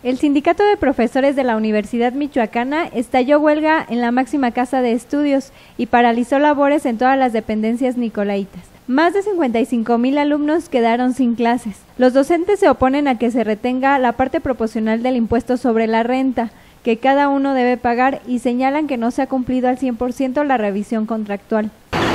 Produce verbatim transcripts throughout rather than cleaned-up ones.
El Sindicato de Profesores de la Universidad Michoacana estalló huelga en la máxima casa de estudios y paralizó labores en todas las dependencias nicolaitas. Más de cincuenta y cinco mil alumnos quedaron sin clases. Los docentes se oponen a que se retenga la parte proporcional del impuesto sobre la renta, que cada uno debe pagar, y señalan que no se ha cumplido al cien por ciento la revisión contractual.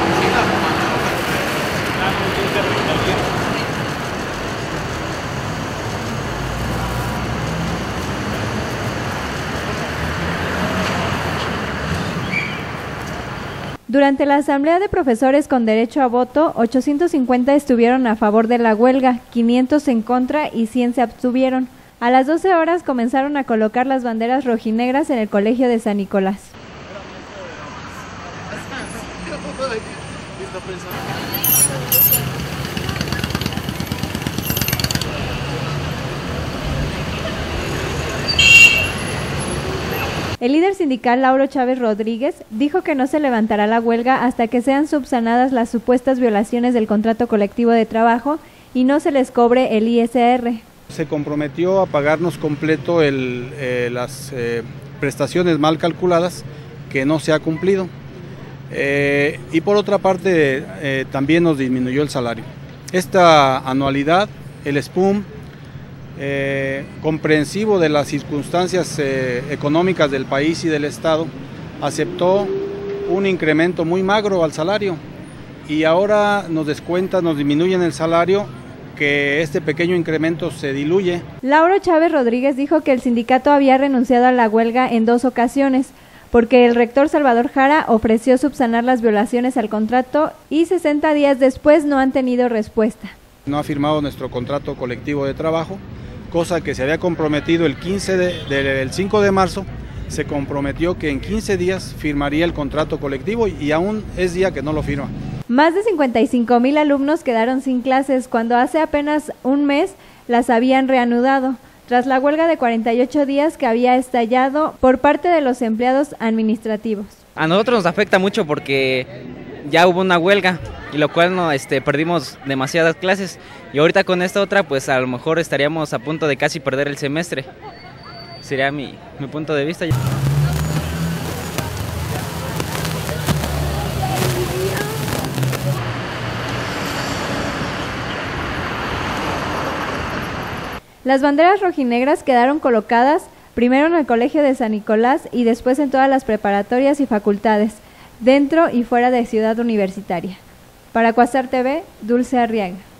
Durante la asamblea de profesores con derecho a voto, ochocientos cincuenta estuvieron a favor de la huelga, quinientos en contra y cien se abstuvieron. A las doce horas comenzaron a colocar las banderas rojinegras en el Colegio de San Nicolás. El líder sindical Lauro Chávez Rodríguez dijo que no se levantará la huelga hasta que sean subsanadas las supuestas violaciones del contrato colectivo de trabajo y no se les cobre el I S R. Se comprometió a pagarnos completo el, eh, las eh, prestaciones mal calculadas, que no se ha cumplido. Eh, y por otra parte, eh, también nos disminuyó el salario. Esta anualidad, el S P U M, Eh, comprensivo de las circunstancias eh, económicas del país y del Estado, aceptó un incremento muy magro al salario y ahora nos descuentan, nos disminuyen el salario, que este pequeño incremento se diluye. Lauro Chávez Rodríguez dijo que el sindicato había renunciado a la huelga en dos ocasiones, porque el rector Salvador Jara ofreció subsanar las violaciones al contrato y sesenta días después no han tenido respuesta. No ha firmado nuestro contrato colectivo de trabajo, cosa que se había comprometido el quince de, de, el cinco de marzo, se comprometió que en quince días firmaría el contrato colectivo y aún es día que no lo firma. Más de cincuenta y cinco mil alumnos quedaron sin clases cuando hace apenas un mes las habían reanudado, tras la huelga de cuarenta y ocho días que había estallado por parte de los empleados administrativos. A nosotros nos afecta mucho porque ya hubo una huelga y lo cual no, este, perdimos demasiadas clases y ahorita con esta otra pues a lo mejor estaríamos a punto de casi perder el semestre. Sería mi, mi punto de vista. Las banderas rojinegras quedaron colocadas primero en el Colegio de San Nicolás y después en todas las preparatorias y facultades, dentro y fuera de Ciudad Universitaria. Para Cuasar T V, Dulce Arriaga.